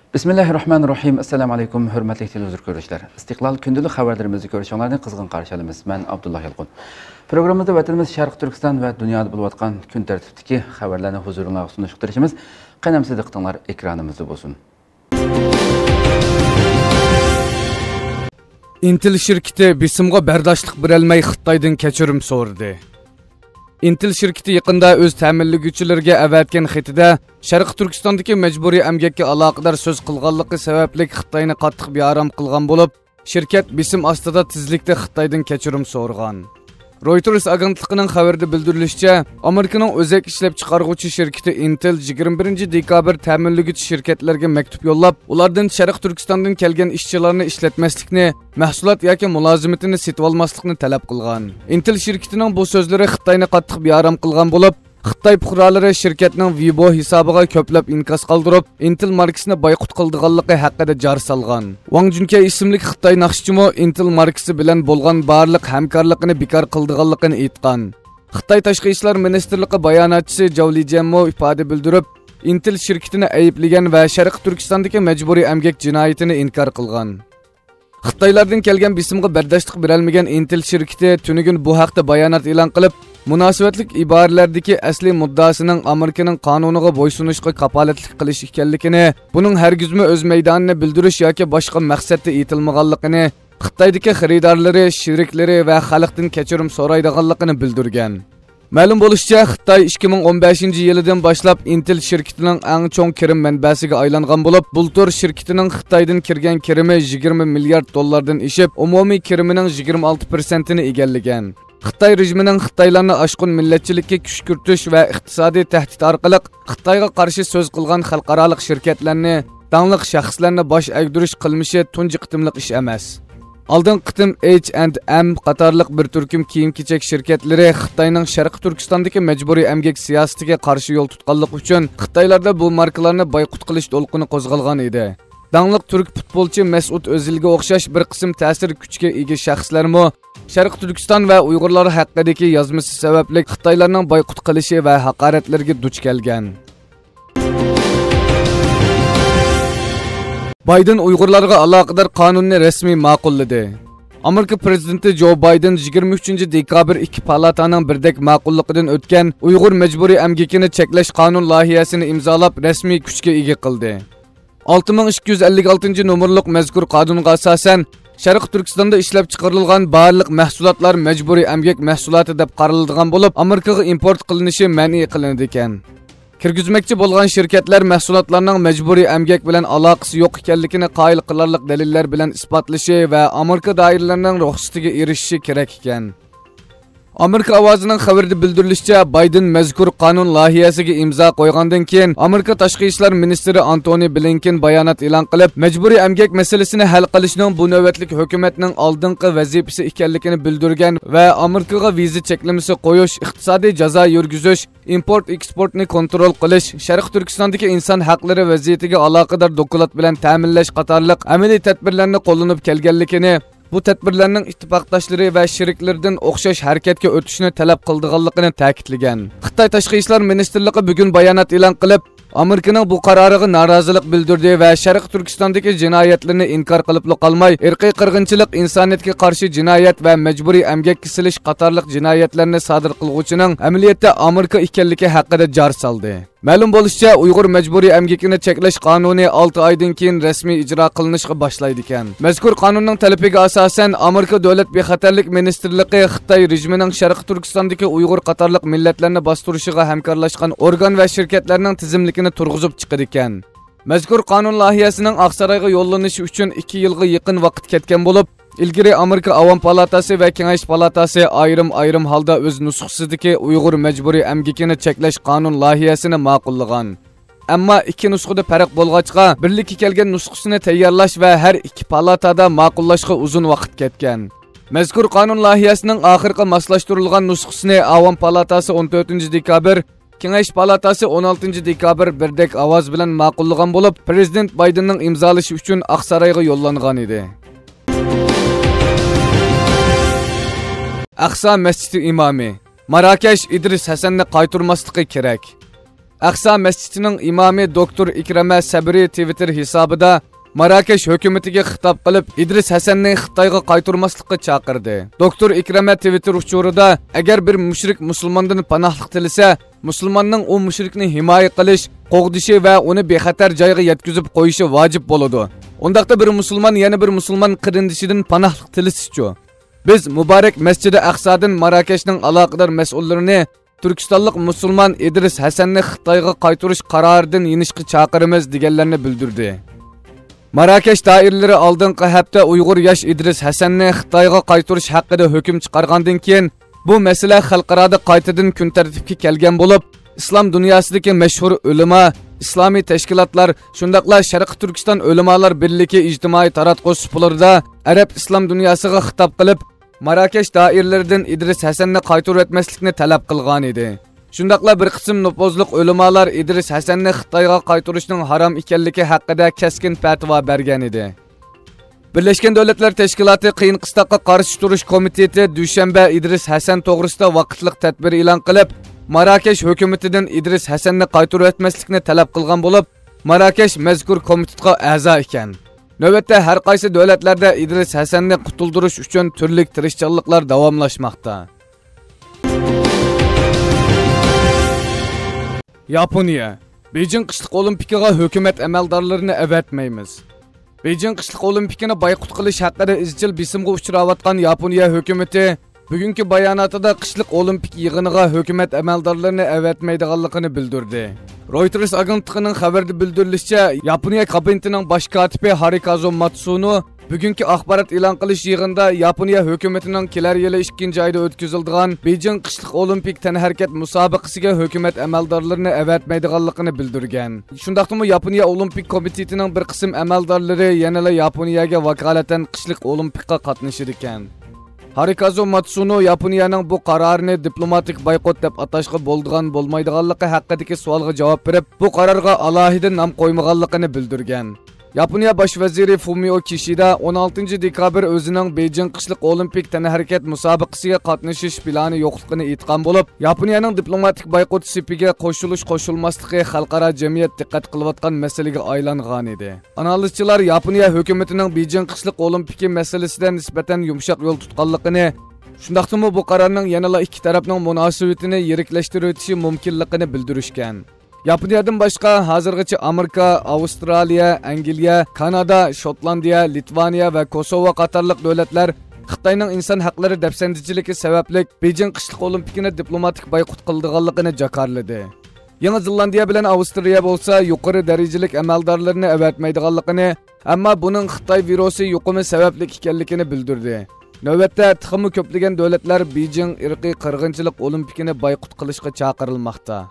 Bismillahirrahmanirrahim. Assalamu alaykum, hürmetli televizyon görüşler. İstiklal gündəlik xəbərlərimizi görüşənlərdən qızğın qarşılayırıq. Mən Abdullah Yalqın. Proqramımızda vətənimiz Şərq Türkistan və dünyada bulub atqan gün tərtibdəki xəbərlərini huzurunuzğa sunuşdurışımız qənəmsiz diqqətinizlər ekranımızda olsun. Intel şirketi bisimga bardoshlik berolmay Xitoydan kechirim so'radi. Intel şirketi yaqında o'z ta'minlaguvchilarga avatgan xatida Sharq Turkistondagi majburiy emgakka aloqador so'z qilganligi sababli Xitoyni qattiq bearam qilgan bo'lib, shirkat bisim ostida tezlikda Xitoydan kechirim so'rgan. Reuters agentligining xabarida bildirilishicha, Amerikaning o'zak ishlab chiqaruvchi shirkati Intel 21 dekabr ta'minlaguvchi shirkatlarga maktub yo'llab, ulardan Sharq Turkistondan kelgan ishchilarni ishlatmaslikni, mahsulot yoki mulozimatini sotib olmaslikni talab qilgan. Intel shirkatining bu so'zlari Xitoyni qattiq bearam qilgan bo'lib, Xitoy fuqarolari shirkatning Weibo hisobiga ko'plab inkos qoldirib, Intel markasini boyqut qildiganligi haqida jar solgan. Wang Junke ismli Xitoy naqshchimi Intel markasi bilan bo'lgan barliq hamkorlikni bekor qildiganligini aytgan. Xitoy tashqi ishlar ministrligi bayonotchisi Zhao Lijianmo ifoda bildirib, Intel shirkatini ayblagan va Sharq Turkistondagi majburiy emgak jinoyatini inkor qilgan. Xitoylardan kelgan bisimga bardoshlik berolmagan Intel shirkati tunigun bu haqda bayonot e'lon qilib, munosabatlik iboralardagi asli muddasining Amerikaning qonuniga bo'ysunishga kapolatlik qilish ekanligini, buning hargizmi o'z maydonini bildirish yoki boshqa maqsadda aytilmaganligini, Xitoydagi xaridorlari, sheriklari va xalqdan kechirim so'raydiganligini bildirgan. Ma'lum bo'lishicha, Xitoy 2015-yildan boshlab Intel shirkatining eng chong kirim manbasiga aylangan bo'lib, bultur shirkatining Xitoydan kirgan kirimi 20 milliard dollardan oshib, umumiy kirimining 26%ni egallagan. Xitoy rejimining Xitoylarni oshqun millatchilikka kuch kiritish va iqtisodiy tahdid orqali Xitoyga qarshi so'z qilgan xalqaro shirkatlarni, dangliq shaxslarni bosh egdirish qilmishi tunji qitimliq ish emas. Oldin qitim H&M qatorliq bir turkum kiyim-kechak shirkatlari Xitoyning Sharq Turkistondagi majburiy emgak siyosatiga qarshi yo'l tutganlik uchun Xitoylarda bu markalarni boyqut qilish to'lqini qo'zg'algan edi. Dangliq turk futbolchi Mesut Özilga o'xshash bir qism ta'sir kuchga ega shaxslarmi Sharq Turkiston va Uyg'urlar haqidagi yozmasi sababli Xitoylarning boyqut qilishi va haqoratlarga duch kelgan. Biden Uyg'urlarga aloqador qonunni rasmiy ma'qulladi. Amerika prezidenti Joe Biden 23 dekabr ikki palataning birdek ma'qulligidan o'tgan Uyg'ur majburiy emgakini cheklash qonun loyihasini imzolab rasmiy kuchga ega qildi. 6256 nomerlik mazkur qonunga asosan Sharq Turkistonda ishlab chiqarilgan barliq mahsulotlar majburiy emgak mahsuloti deb qaraladigan bo'lib, Amerikaga import qilinishi ma'ni qilinadi ekan. Kirgizmoqchi bo'lgan shirkatlar mahsulotlarning majburiy emgak bilan aloqasi yo'q ekanligini qoyil qilarlik dalillar bilan isbotlashi va Amerika doiralarining ruxsatiga erishishi kerak ekan. Amerika ovozining xabarida bildirilishicha, Biden mazkur qonun loyihasiga imzo qo'ygandan keyin Amerika tashqi ishlar ministri Antony Blinken bayonot e'lon qilib, majburiy emgak masalasini hal qilishning bu navbatlik hukumatning oldingi vazifasi ekanligini bildirgan va Amerikaga viza cheklamasi qo'yish, iqtisodiy jazo yurgizish, import-eksportni kontrol qilish, Sharq Turkistondagi inson haqlari vaziyatiga aloqador doklad bilan ta'minlash qatorliq amaliy tadbirlarni qo'llanib kelganligini, bu tadbirlarning ittifoqdoshlari va sheriklaridan o'xshash harakatga o'tishni talab qildiganligini ta'kidlagan. Xitoy tashqi ishlar ministrligi bugun bayonot e'lon qilib, Amerikaning bu qaroriga norozilik bildirdi va Sharq Turkistondagi jinoyatlarni inkor qilib qolmay, irqiy qirg'inchilik, insoniyatga qarshi jinoyat va majburiy emgakka silish qatorliq jinoyatlarni sodir qiluvchining amaliyotda Amerika ekanligi haqida jar soldi. Ma'lum bo'lishicha, Uyg'ur majburiy emgakini cheklash qonuni 6 oydan keyin rasmiy ijro qilinishga boshlaydi ekan. Mazkur qonunning talabiga asosan Amerika davlat bexatarlik ministrligi Xitoy rejimining Sharq Turkistondagi Uyg'ur qatorliq millatlarni bostirishiga hamkorlashgan organ va shirkatlarning tizimligini turg'izib chiqadi ekan. Mazkur qonun loyihasining Oqsaroyga yo'llanishi uchun 2 yilga yaqin vaqt ketgan bo'lib, ilgari Amerika Avam palatasi va Kengash palatasi ayrim holda o'z nusxasidagi Uyg'ur majburiy emgakini cheklash qonun loyihasini ma'qullagan. Ammo ikki nusxada farq bo'lg'achqa, birlikka kelgan nusxasini tayyorlash va har ikki palatada ma'qullashga uzun vaqt ketgan. Mazkur qonun loyihasining oxirgi moslashtirilgan nusxasini Avam palatasi 14 dekabr, Kengash palatasi 16 dekabr birdek ovoz bilan ma'qullagan bo'lib, prezident Bidenning imzolashi uchun Oqsaroyga yo'llangan edi. Aqsa masjidi imomi Marakash İdris Hasanni qaytarmasligi kerak. Aqsa masjidining imomi doktor Ikrama Sabri Twitter hisobida Marakesh hukumatiga xitob qilib, İdris Hasanni Xitoyga qaytarmaslikka chaqirdi. Doktor Ikrama Twitter uchurida agar bir mushrik musulmondan panohlik tilasa, musulmonning u mushrikni himoya qilish, qo'g'dishi va uni bexatar joyga yetkazib qo'yishi vojib bo'ladi. Undaqda bir musulmon yana bir musulmon qirindishidan panohlik tilasichu. Biz Muborak Masjidi Aqsadan Marakeshning aloqador mas'ullarini Turkistonlik musulmon İdris Hasanni Xitoyga qaytarish qaroridan yinishga chaqiramiz deganlarni bildirdi. Marakesh doiralari oldingi hafta Uyg'ur yosh İdris Hasanni Xitoyga qaytarish haqida hukm chiqargandan keyin bu masala xalqaroda qaytadan kun tartibga kelgan bo'lib, islom dunyosidagi mashhur ulamo, islomiy tashkilotlar, shundaqla Sharq Turkiston ulamolar birligi ijtimoiy taratqush suplarida arab islom dunyosiga xitob qilib, Marakesh doiralaridan İdris Hasanni qaytarib etmaslikni talab qilgan edi. Shundaqla bir qism nufuzliq ulamolar İdris Hasanni Xitoyga qaytarishning harom ekanligi haqida keskin fatvo bergan edi. Birleşken Devletler Teşkilatı qiyin qistoqqa qarshi turish komiteti dushanba İdris Hasan to'g'risida vaqtliq tadbir e'lon qilib, Marakesh hukumatidan İdris Hasanni qaytarib etmaslikni talab qilgan bo'lib, Marakesh mazkur komitetga a'zo ekan. Navbatda har qaysi davlatlarda İdris Hasanni qutuldirish uchun turli tirishchiliklar davomlashmoqda. Yaponiya Beijing qishliq olimpiyaga hukumat amaldorlarini avatmaymiz. Beijing qishliq olimpiyani boykot qilish haqida izchil bisimga uchrayotgan Yaponiya hukumati bugungi bayonotida qishliq olimpik yig'iniga hukumat amaldorlarini avatmaydiganligini bildirdi. Reuters agentligining xabarida bildirilishicha, Yaponiya kabinetining bosh kotibi Harikazu Matsuno bugungi axborot e'lon qilish yig'inida Yaponiya hukumatining kelar yili 2-oyda o'tkaziladigan Beijing qishliq olimpik tanharakat musobaqasiga hukumat amaldorlarini avatmaydiganligini bildirgan. Shundaqdimi Yaponiya olimpik komitetining bir qism amaldorlari yana Yaponiyaga vakolatan qishliq olimpikka qatnashir ekan. Harikazu Matsuno Yaponiyaning bu qarorini diplomatik boykot deb atashga bo'ldigan bo'lmaydiganligi haqidagi savolga javob berib, bu qarorga alohida nom qo'ymaganligini bildirgan. Yaponiya bosh vaziri Fumio Kishida 16 dekabr o'zining Beijing qishliq olimpik tanharakat musobaqasiga qatnashish plani yo'qligini aytgan bo'lib, Yaponiyaning diplomatik boykot sipiga qo'shilmastligi xalqaro jamiyat diqqat qilayotgan masalaga aylangan edi. Analizchilar Yaponiya hukumatining Beijing qishliq olimpiki masalasida nisbatan yumshoq yo'l tutganligini, shundaqdimi bu qarorning yanada ikki tarafning munosabatini yiriklashtirib o'tishi mumkinligini bildirishgan. Yaponiyadan boshqa hozirgacha Amerika, Avstraliya, Angliya, Kanada, Shotlandiya, Litvaniya va Kosovo qatorliq davlatlar Xitoyning inson haqlari dafsandichiligi sababli Beijing qishliq olimpikini diplomatik boykot qildiganligini jakarladi. Yangi Zelandiya bilan Avstriya bo'lsa yuqori darajalik amaldorlarni avatmaydiganligini, ammo buning Xitoy virusi yuqumi sababli ekanligini bildirdi. Navbatda tixmi ko'plagan davlatlar Beijing irqiy qirg'inchilik olimpikini boykot qilishga chaqirilmoqda.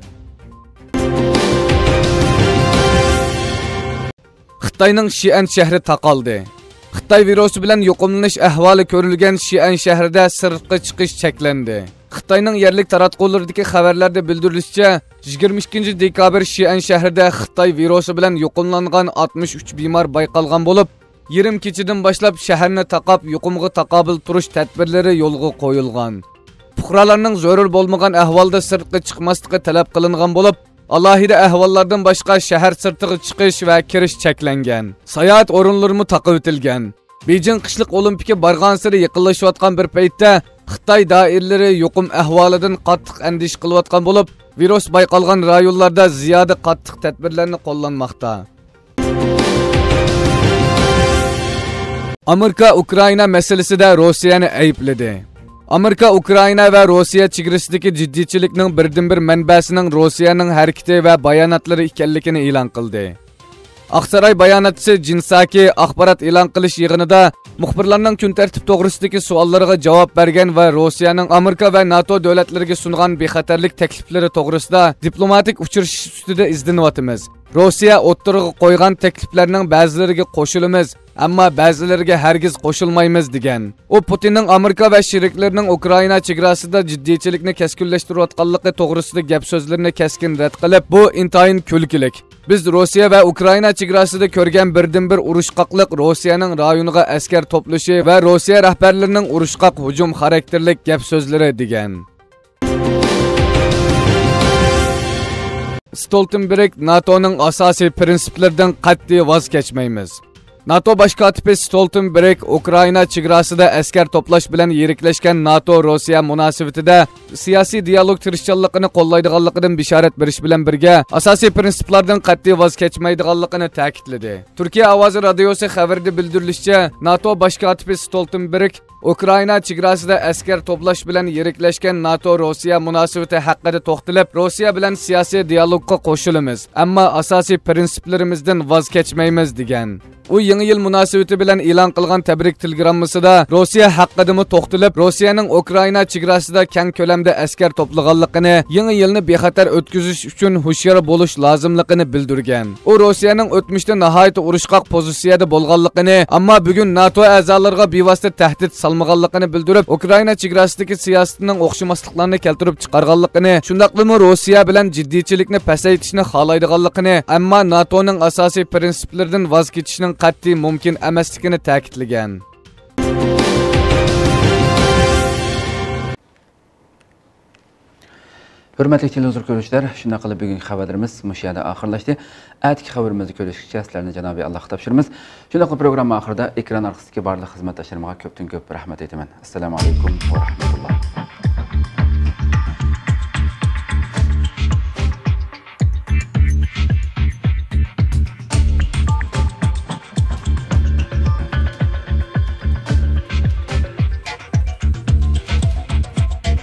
Xitoyning Xi'an shahri taqaldi. Xitoy virusi bilan yuqumlanish ahvoli ko'rilgan Xi'an shahrida sirtqa chiqish cheklandi. Xitoyning yerlik taratqullaridagi xabarlarda bildirilishicha, 22 dekabr Xi'an shahrida Xitoy virusi bilan yuqumlangan 63 bemor bayqalgan bo'lib, yarim kechidan boshlab shaharni taqab yuqumga taqobil turish tadbirlari yo'lga qo'yilgan. Fuqarolarning zarur bo'lmagan ahvolda sirtqa chiqmasligi talab qilingan bo'lib, alohida ahvollardan boshqa shahar sirtiga chiqish va kirish cheklangan. Sayohat o'rinlari taqib etilgan. Beijing qishliq olimpiki borgan sari yaqinlashayotgan bir paytda Xitoy doiralari yuqum ahvolidan qattiq andish qilayotgan bo'lib, virus bayqalgan rayonlarda ziyoda qattiq tadbirlarni qo'llanmoqda. Amerika Ukraina masalasida Rossiyani aybladi. Amerika Ukraina va Rossiya chegarasidagi jiddiychilikning birdan-bir manbasining Rossiyaning harakati va bayonotlari ekanligini e'lon qildi. Aqsaray bayonotchisi Jinsaki axborot e'lon qilish yig'inida muxbirlarning kun tartib to'g'risidagi savollariga javob bergan va Rossiyaning Amerika va NATO davlatlariga sungan bexatarlik takliflari to'g'risida diplomatik uchrashish ustida izlanyapmiz. Rossiya o'ttirg'i qo'ygan takliflarning ba'zilariga qo'shilamiz, ammo ba'zilariga hargiz qo'shilmaymiz degan. U Putinning Amerika va sheriklarining Ukraina chegarasida jiddiychilikni keskinlashtirayotganligi to'g'risida gap so'zlarini keskin rad qilib, bu intayin kulkilik. Biz Rossiya va Ukraina chegarasida ko'rgan birdan-bir urushqoqlik Rossiyaning rayoniga askar to'plashi va Rossiya rahbarlarining urushqoq hujum xarakterlik gap so'zlari degan. Stoltenberg NATO'nun asosiy prinsiplaridan qat'iy voz kechmaymiz. NATO baş katibi Stoltenberg Ukrayna chegarasida askar to'plash bilan yiriklashgan NATO-Rossiya munosabatida siyosiy dialog tirishchanligini qo'llaydiganligidan bishorat berish bilan birga asosiy prinsiplardan qat'iy voz kechmaydiganligini ta'kidladi. Turkiya ovozi radiosi xabarida bildirilishicha, NATO baş katibi Stoltenberg Ukrayna chegarasida askar to'plash bilan yiriklashgan NATO-Rossiya munosabati haqida to'xtalib, Rossiya bilan siyosiy dialogga qo'shilamiz, ammo asosiy prinsiplarimizdan voz kechmaymiz degan. U yangi yil munosabati bilan e'lon qilgan tabrik telegrammasida Rossiya haqida to'xtalib, Rossiyaning Ukrayna chegarasida keng ko'lamda askar to'plaganligini, yangi yilni bexatar o'tkazish uchun hushyor bo'lish lozimligini bildirgan. U Rossiyaning o'tmishda nihoyat urushqoq pozitsiyada bo'lganligini, ammo bugun NATO a'zolariga bevosita tahdid salmaganligini bildirib, Ukrayna chegarasidagi siyosatining o'xshamasliklarini keltirib chiqarganligini, shundaqmi Rossiya bilan jiddiychilikni pasaytishni xohlaydiganligini, ammo NATOning asosiy prinsiplaridan voz kechishning qat'iy mumkin emasligini ta'kidlagan. Hürmetli televizyon görüşler, şuna qilib bugungi xabarlarimiz mush yerda oxirlashdi. Atki xabarimizni ko'rishgacha sizlarni Janobi Alloh topshiramiz. Shuna qilib program oxirida ekran orqasidagi barliq xizmatdoshlarimga ko'pdan ko'p rahmat aytaman. Assalomu alaykum va rahmatulloh.